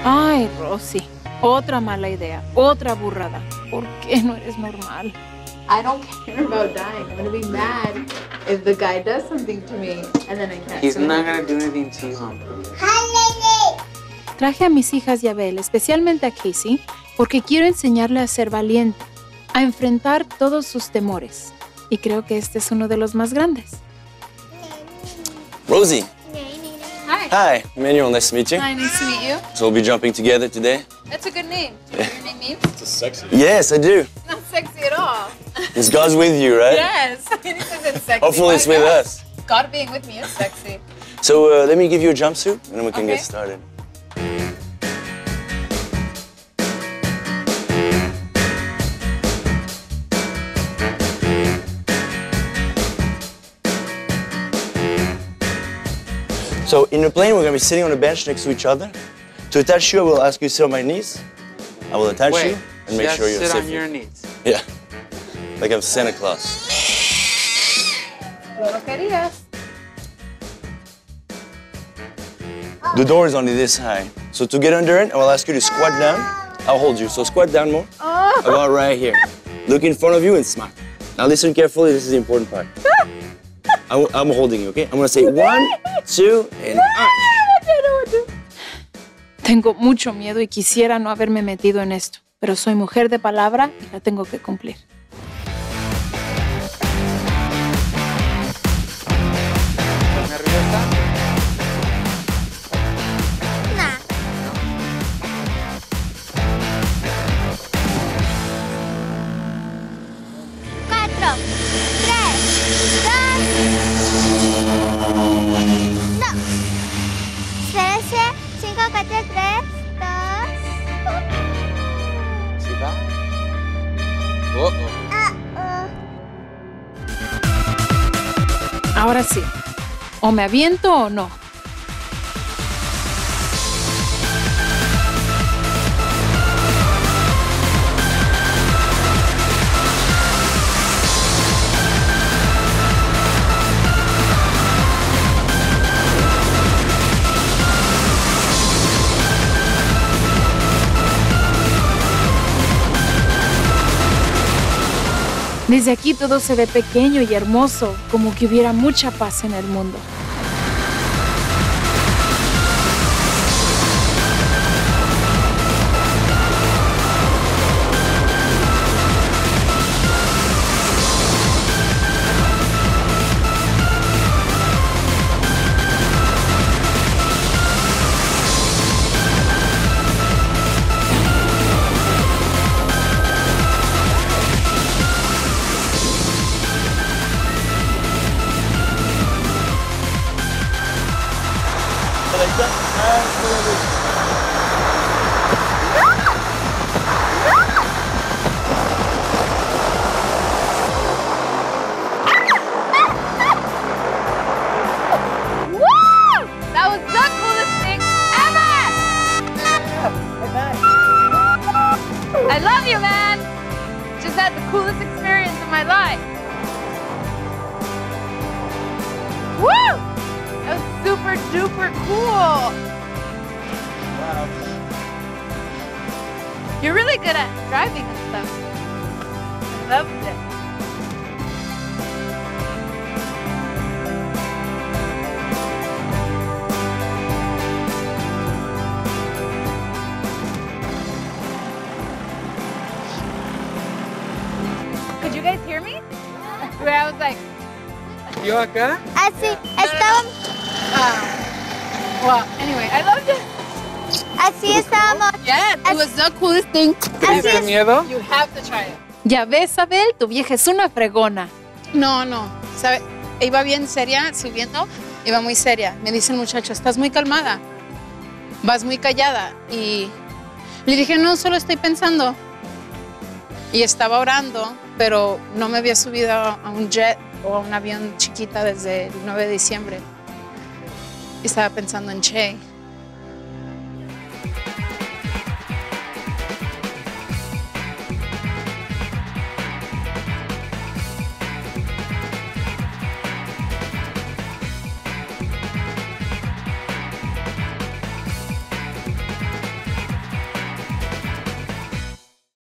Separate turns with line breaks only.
Ay, Rosy, otra mala idea, otra burrada. ¿Por qué no eres normal?
I don't care about dying. I'm gonna be mad if the guy does something to me and then I can't.
He's not gonna do anything to you, Mom.
Traje a mis hijas y a Belle, especialmente a Casey, porque quiero enseñarle a ser valiente, a enfrentar todos sus temores. Y creo que este es uno de los más grandes.
Rosie.
Hi.
Hi, Emmanuel, nice to meet you.
Hi, nice to meet you.
So we'll be jumping together today?
That's a good name. Do you know what your name means?
It's sexy.
Yes, I do.
Not sexy at all.
It's God's with you, right?
Yes. This isn't sexy.
Hopefully it's with us.
God being with me is sexy.
So let me give you a jumpsuit, and then we can
Okay.
get started. So in the plane, we're going to be sitting on a bench next to each other. To attach you, I will ask you to sit on my knees. I will attach you and make sure you're
sit
safe.
on your knees.
Yeah, like I'm Santa Claus.
Lo querías.
The door is only this high. So to get under it, I will ask you to squat down. I'll hold you. So squat down more. About right here. Look in front of you and smile. Now listen carefully. This is the important part. I'm holding you, okay? I'm gonna say 1, 2, and
Tengo mucho miedo y quisiera no haberme metido en esto, pero soy mujer de palabra y la tengo que cumplir.
¿Estás nerviosa?
Cuatro, 3, 2, no. Espérese, 5, 4, 3, 2.
¿Sí va? Oh.
Ahora sí, o me aviento o no. Desde aquí todo se ve pequeño y hermoso, como que hubiera mucha paz en el mundo.
That was the coolest thing ever! I love you, man! Just had the coolest experience of my life. Woo! That was super duper cool.
Wow.
You're really good at driving and stuff. I loved it. Could you guys hear me? Where I was like,
¿Yo acá?
así, estábamos,
Well, anyway, I loved it.
así estábamos.
Yeah, it was the coolest thing.
Así
¿Tienes
es.
miedo?
You have to try it. Ya ves, Abel, tu vieja es una fregona.
No, ¿sabe? Iba bien seria subiendo, iba muy seria. Me dice el muchacho, estás muy calmada, vas muy callada. Y le dije, no, solo estoy pensando. Y estaba orando, pero no me había subido a un jet o a un avión chiquita desde el 9 de diciembre. Y estaba pensando en Che.